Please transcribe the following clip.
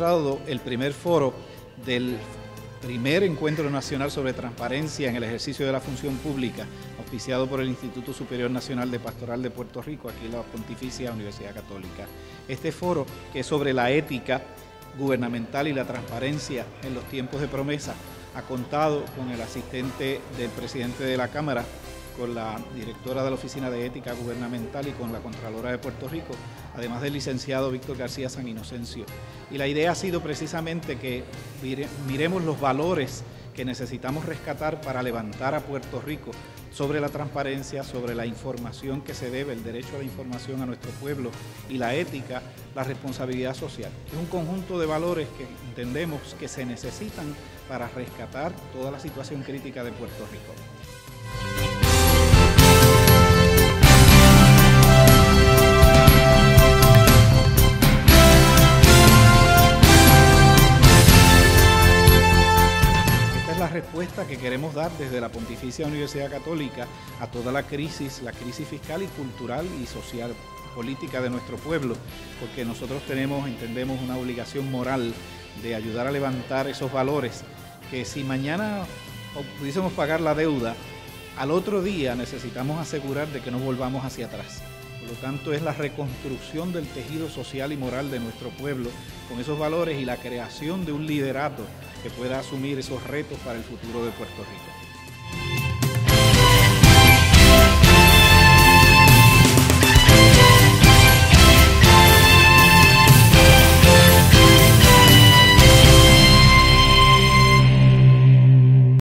celebrado el primer foro del primer encuentro nacional sobre transparencia en el ejercicio de la función pública, auspiciado por el Instituto Superior Nacional de Pastoral de Puerto Rico, aquí en la Pontificia Universidad Católica. Este foro, que es sobre la ética gubernamental y la transparencia en los tiempos de promesa, ha contado con el asistente del presidente de la Cámara, con la directora de la Oficina de Ética Gubernamental y con la Contralora de Puerto Rico, además del licenciado Víctor García San Inocencio. Y la idea ha sido precisamente que miremos los valores que necesitamos rescatar para levantar a Puerto Rico sobre la transparencia, sobre la información que se debe, el derecho a la información a nuestro pueblo y la ética, la responsabilidad social. Es un conjunto de valores que entendemos que se necesitan para rescatar toda la situación crítica de Puerto Rico. La respuesta que queremos dar desde la Pontificia Universidad Católica a toda la crisis fiscal y cultural y social, política de nuestro pueblo, porque nosotros entendemos una obligación moral de ayudar a levantar esos valores que si mañana pudiésemos pagar la deuda, al otro día necesitamos asegurar de que no volvamos hacia atrás. Por lo tanto, es la reconstrucción del tejido social y moral de nuestro pueblo con esos valores y la creación de un liderato que pueda asumir esos retos para el futuro de Puerto Rico.